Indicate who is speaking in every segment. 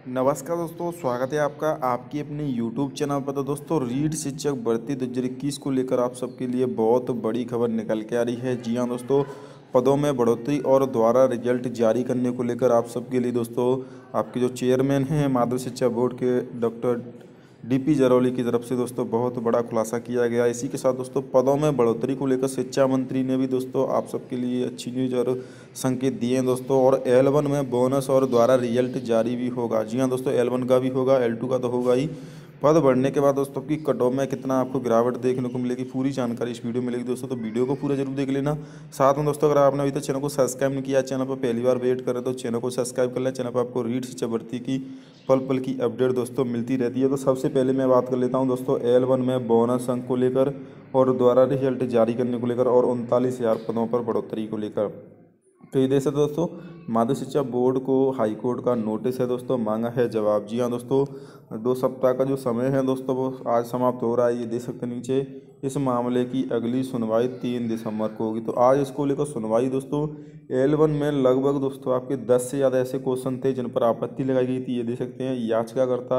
Speaker 1: नमस्कार दोस्तों, स्वागत है आपका आपकी अपने YouTube चैनल पर। तो दोस्तों, रीट शिक्षक भर्ती 2021 को लेकर आप सबके लिए बहुत बड़ी खबर निकल के आ रही है। जी हाँ दोस्तों, पदों में बढ़ोतरी और द्वारा रिजल्ट जारी करने को लेकर आप सबके लिए दोस्तों आपके जो चेयरमैन हैं माध्यमिक शिक्षा बोर्ड के डॉक्टर डीपी जरौली की तरफ से दोस्तों बहुत बड़ा खुलासा किया गया। इसी के साथ दोस्तों पदों में बढ़ोतरी को लेकर शिक्षा मंत्री ने भी दोस्तों आप सबके लिए अच्छी न्यूज़ और संकेत दिए हैं दोस्तों। और L1 में बोनस और द्वारा रिजल्ट जारी भी होगा। जी हाँ दोस्तों, L1 का भी होगा, L2 का तो होगा ही। पद बढ़ने के बाद दोस्तों की कटऑफ में कितना आपको गिरावट देखने को मिलेगी, पूरी जानकारी इस वीडियो में मिलेगी दोस्तों। तो वीडियो को पूरा जरूर देख लेना। साथ में दोस्तों अगर आपने अभी तक चैनल को सब्सक्राइब नहीं किया, चैनल पर पहली बार विजिट करें तो चैनल को सब्सक्राइब कर लें। चैनल पर आपको रीट शिक्षा भर्ती की पल पल की अपडेट दोस्तों मिलती रहती है। तो सबसे पहले मैं बात कर लेता हूं दोस्तों L1 में बोनस अंक को लेकर और द्वारा रिजल्ट जारी करने को लेकर और 39,000 पदों पर बढ़ोतरी को लेकर। तो ये देश है दोस्तों, माध्यमिक शिक्षा बोर्ड को हाई कोर्ट का नोटिस है दोस्तों, मांगा है जवाब। जी हाँ दोस्तों, 2 सप्ताह का जो समय है दोस्तों वो आज समाप्त हो रहा है। ये देख सकते हैं नीचे, इस मामले की अगली सुनवाई 3 दिसंबर को होगी। तो आज इसको लेकर सुनवाई दोस्तों। L1 में लगभग दोस्तों आपके 10 से ज़्यादा ऐसे क्वेश्चन थे जिन पर आपत्ति लगाई गई थी। ये देख सकते हैं, याचिकाकर्ता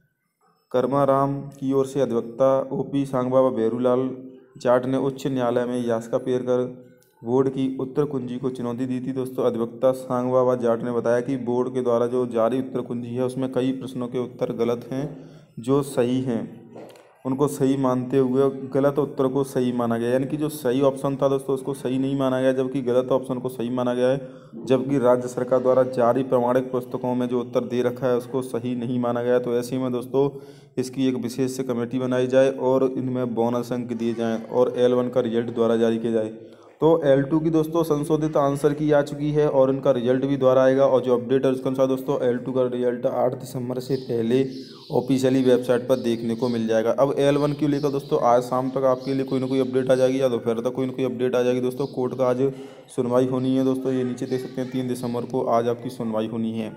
Speaker 1: कर्माराम की ओर से अधिवक्ता OP सांगवा व भैरूलाल जाट ने उच्च न्यायालय में याचिका पेश कर बोर्ड की उत्तर कुंजी को चुनौती दी थी दोस्तों। अधिवक्ता सांगवा व जाट ने बताया कि बोर्ड के द्वारा जो जारी उत्तर कुंजी है उसमें कई प्रश्नों के उत्तर गलत हैं जो सही हैं उनको सही मानते हुए गलत उत्तर को सही माना गया। यानी कि जो सही ऑप्शन था दोस्तों उसको सही नहीं माना गया, जबकि गलत ऑप्शन को सही माना गया है। जबकि राज्य सरकार द्वारा जारी प्रमाणिक पुस्तकों में जो उत्तर दे रखा है उसको सही नहीं माना गया। तो ऐसे में दोस्तों इसकी एक विशेष कमेटी बनाई जाए और इनमें बोनस अंक दिए जाएँ और L1 का रिजल्ट द्वारा जारी किया जाए। तो L2 की दोस्तों संशोधित आंसर की आ चुकी है और इनका रिजल्ट भी द्वारा आएगा। और जो अपडेट है उसके अनुसार दोस्तों L2 का रिजल्ट 8 दिसंबर से पहले ऑफिशियली वेबसाइट पर देखने को मिल जाएगा। अब L1 को लेकर दोस्तों आज शाम तक आपके लिए कोई ना कोई अपडेट आ जाएगी या दोपहर तक कोई ना कोई अपडेट आ जाएगी दोस्तों। कोर्ट का आज सुनवाई होनी है दोस्तों, ये नीचे देख सकते हैं 3 दिसंबर को आज आपकी सुनवाई होनी है।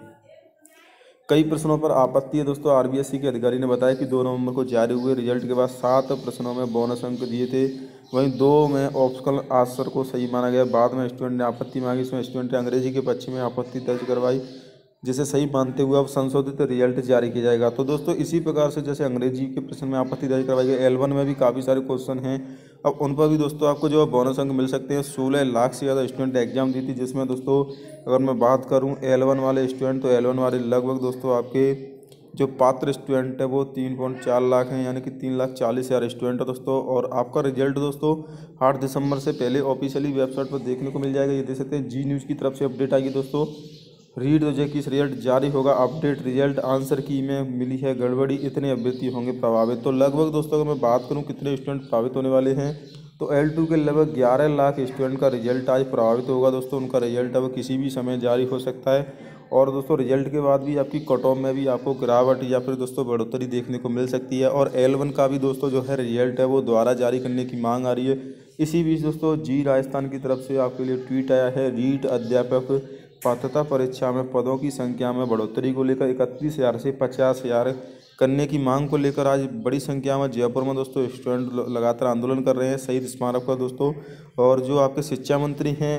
Speaker 1: कई प्रश्नों पर आपत्ति है दोस्तों। RBSE के अधिकारी ने बताया कि 2 नवंबर को जारी हुए रिजल्ट के बाद 7 प्रश्नों में बोनस अंक दिए थे, वहीं 2 में ऑप्शनल आंसर को सही माना गया। बाद में स्टूडेंट ने आपत्ति मांगी, इसमें स्टूडेंट ने अंग्रेजी के पक्ष में आपत्ति दर्ज करवाई, जिसे सही मानते हुए अब संशोधित रिजल्ट जारी किया जाएगा। तो दोस्तों इसी प्रकार से जैसे अंग्रेजी के प्रश्न में आपत्ति दर्ज करवाई गई, L1 में भी काफ़ी सारे क्वेश्चन हैं, अब उन पर भी दोस्तों आपको जो बोनस अंक मिल सकते हैं। 16 लाख से ज़्यादा स्टूडेंट एग्जाम दी थी, जिसमें दोस्तों अगर मैं बात करूं L1 वाले स्टूडेंट, तो L1 वाले लगभग दोस्तों आपके जो पात्र स्टूडेंट है वो 3.4 लाख हैं, यानी कि 3,40,000 स्टूडेंट है दोस्तों। और आपका रिजल्ट दोस्तों 8 दिसंबर से पहले ऑफिशियली वेबसाइट पर देखने को मिल जाएगा। ये देख सकते हैं जी न्यूज़ की तरफ से अपडेट आएगी दोस्तों। रीड जो कि रिजल्ट जारी होगा, अपडेट रिजल्ट आंसर की में मिली है गड़बड़ी, इतने अभ्यर्थी होंगे प्रभावित। तो लगभग दोस्तों अगर मैं बात करूं कितने स्टूडेंट प्रभावित होने वाले हैं, तो L2 के लगभग 11 लाख स्टूडेंट का रिजल्ट आज प्रभावित होगा दोस्तों। उनका रिजल्ट अब किसी भी समय जारी हो सकता है। और दोस्तों रिजल्ट के बाद भी आपकी कट ऑफ में भी आपको गिरावट या फिर दोस्तों बढ़ोतरी देखने को मिल सकती है। और L1 का भी दोस्तों जो है रिजल्ट है वो दोबारा जारी करने की मांग आ रही है। इसी बीच दोस्तों जी राजस्थान की तरफ से आपके लिए ट्वीट आया है, रीट अध्यापक पात्रता परीक्षा में पदों की संख्या में बढ़ोतरी को लेकर 31,000 से 50,000 करने की मांग को लेकर आज बड़ी संख्या में जयपुर में दोस्तों स्टूडेंट लगातार आंदोलन कर रहे हैं शहीद स्मारक पर दोस्तों। और जो आपके शिक्षा मंत्री हैं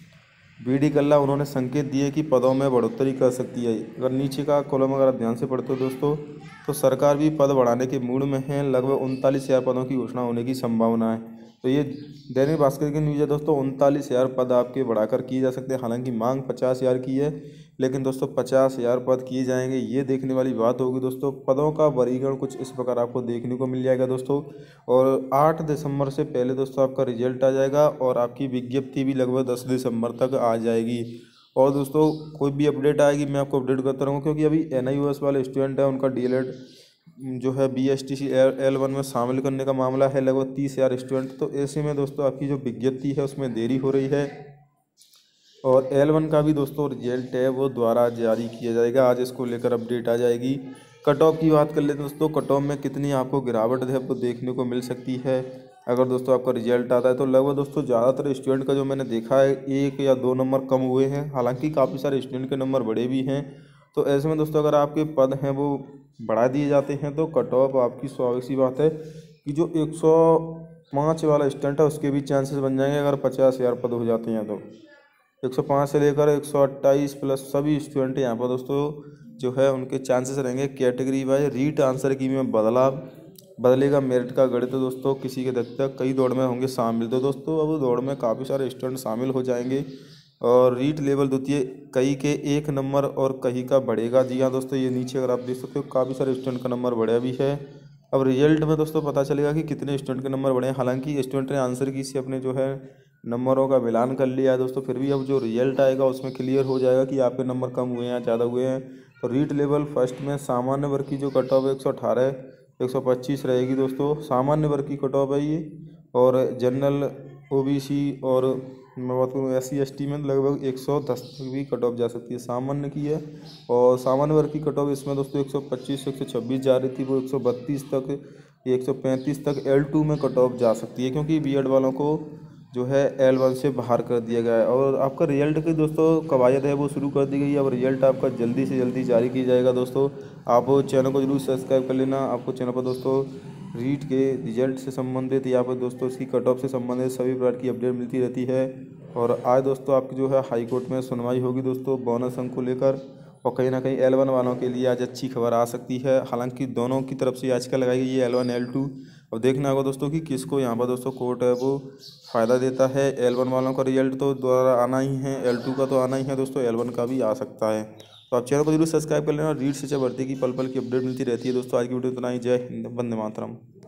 Speaker 1: BD कल्ला, उन्होंने संकेत दिए कि पदों में बढ़ोतरी कर सकती है। अगर नीचे का कॉलम अगर आप ध्यान से पढ़ते हो दोस्तों, तो सरकार भी पद बढ़ाने के मूड में है। लगभग 39,000 पदों की घोषणा होने की संभावना है। तो ये दैनिक भास्कर की न्यूज़ है दोस्तों। 39,000 पद आपके बढ़ाकर किए जा सकते हैं। हालांकि मांग 50,000 की है, लेकिन दोस्तों 50,000 पद किए जाएंगे, ये देखने वाली बात होगी दोस्तों। पदों का वर्गीकरण कुछ इस प्रकार आपको देखने को मिल जाएगा दोस्तों। और 8 दिसंबर से पहले दोस्तों आपका रिजल्ट आ जाएगा और आपकी विज्ञप्ति भी लगभग 10 दिसंबर तक आ जाएगी। और दोस्तों कोई भी अपडेट आएगी मैं आपको अपडेट करता रहूँगा, क्योंकि अभी NIOS वाले स्टूडेंट हैं उनका DLED जो है BSTC L1 में शामिल करने का मामला है, लगभग 30,000 स्टूडेंट। तो ऐसे में दोस्तों आपकी जो विज्ञप्ति है उसमें देरी हो रही है। और L1 का भी दोस्तों रिजल्ट है वो द्वारा जारी किया जाएगा, आज इसको लेकर अपडेट आ जाएगी। कट ऑफ की बात कर लेते हैं दोस्तों, कट ऑफ में कितनी आपको गिरावट है वो देखने को मिल सकती है अगर दोस्तों आपका रिजल्ट आता है। तो लगभग दोस्तों ज़्यादातर स्टूडेंट का जो मैंने देखा है 1 या 2 नंबर कम हुए हैं, हालांकि काफ़ी सारे स्टूडेंट के नंबर बढ़े भी हैं। तो ऐसे में दोस्तों अगर आपके पद हैं वो बढ़ा दिए जाते हैं तो कट ऑफ आपकी स्वाभाविक सी बात है कि जो 105 वाला स्टूडेंट है उसके भी चांसेस बन जाएंगे अगर 50,000 पद हो जाते हैं। तो 105 से लेकर 128 प्लस सभी स्टूडेंट यहाँ पर दोस्तों जो है उनके चांसेस रहेंगे कैटेगरी वाइज रीट आंसर की में बदलेगा मेरिट का गणित। तो दोस्तों किसी के तक कई दौड़ में होंगे शामिल। तो दोस्तों अब दौड़ में काफ़ी सारे स्टूडेंट शामिल हो जाएंगे और रीट लेवल द्वितीय कई के 1 नंबर और कहीं का बढ़ेगा। जी हाँ दोस्तों, ये नीचे अगर आप देख सकते हो काफ़ी सारे स्टूडेंट का नंबर बढ़ा भी है। अब रिजल्ट में दोस्तों पता चलेगा कि कितने स्टूडेंट के नंबर बढ़े हैं। हालांकि स्टूडेंट ने आंसर की से अपने जो है नंबरों का मिलान कर लिया है दोस्तों, फिर भी अब जो रिजल्ट आएगा उसमें क्लियर हो जाएगा कि आपके नंबर कम हुए हैं या ज़्यादा हुए हैं। तो रीट लेवल फर्स्ट में सामान्य वर्ग की जो कट ऑफ 118 125 रहेगी दोस्तों, सामान्य वर्ग की कट ऑफ है ये। और जनरल ओबीसी और मैं बात करूँ SC ST में लगभग 110 तक भी कट ऑफ जा सकती है, सामान्य की है। और सामान्य वर्ग की कट ऑफ इसमें दोस्तों 125 126 जा रही थी, वो 132 तक 135 तक L2 में कट ऑफ जा सकती है, क्योंकि बीएड वालों को जो है L1 से बाहर कर दिया गया है। और आपका रिजल्ट की दोस्तों कवायद है वो शुरू कर दी गई है। अब रिजल्ट आपका जल्दी से जल्दी जारी किया जाएगा दोस्तों। आप चैनल को जरूर सब्सक्राइब कर लेना। आपको चैनल पर दोस्तों रीट के रिजल्ट से संबंधित या पर दोस्तों इसकी कट ऑफ से संबंधित सभी प्रकार की अपडेट मिलती रहती है। और आज दोस्तों आपकी जो है हाई कोर्ट में सुनवाई होगी दोस्तों बोनस अंक को लेकर, और कहीं ना कहीं L1 वालों के लिए आज अच्छी खबर आ सकती है। हालांकि दोनों की तरफ से याचिका लगाई गई है L1 L2। अब देखना होगा दोस्तों कि किसको यहाँ पर दोस्तों कोर्ट है वो फ़ायदा देता है। L1 वालों का रिजल्ट तो दोबारा आना ही है, L2 का तो आना ही है दोस्तों, L1 का भी आ सकता है। तो आप चैनल को जरूर सब्सक्राइब कर लेना। रीट शिक्षा भर्ती की पल पल की अपडेट मिलती रहती है दोस्तों। आज की वीडियो इतना ही। जय हिंद, वंदे मातरम।